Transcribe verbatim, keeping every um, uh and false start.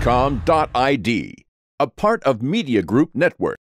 com dot I D, a part of Media Group Network.